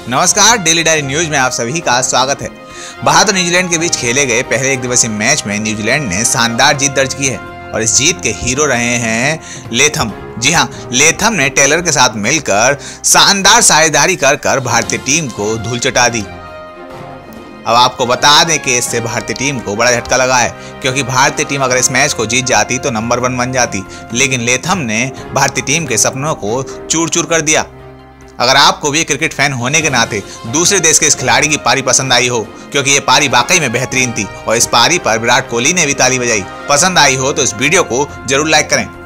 नमस्कार, daily diary news में आप सभी का स्वागत है। भारत और न्यूजीलैंड के बीच खेले गए पहले एक दिवसीय मैच में न्यूजीलैंड ने शानदार जीत दर्ज की है और इस जीत के हीरो रहे हैं लेथम। जी हां, लेथम ने टेलर के साथ मिलकर शानदार साझेदारी कर भारतीय टीम को धूल चटा दी। अब आपको बता दें कि इससे भारतीय टीम को बड़ा झटका लगा है, क्योंकि भारतीय टीम अगर इस मैच को जीत जाती तो नंबर 1 बन जाती, लेकिन लेथम ने भारतीय टीम के सपनों को चूर चूर कर दिया। अगर आपको भी क्रिकेट फैन होने के नाते दूसरे देश के इस खिलाड़ी की पारी पसंद आई हो, क्योंकि ये पारी वाकई में बेहतरीन थी और इस पारी पर विराट कोहली ने भी ताली बजाई, पसंद आई हो तो इस वीडियो को जरूर लाइक करें।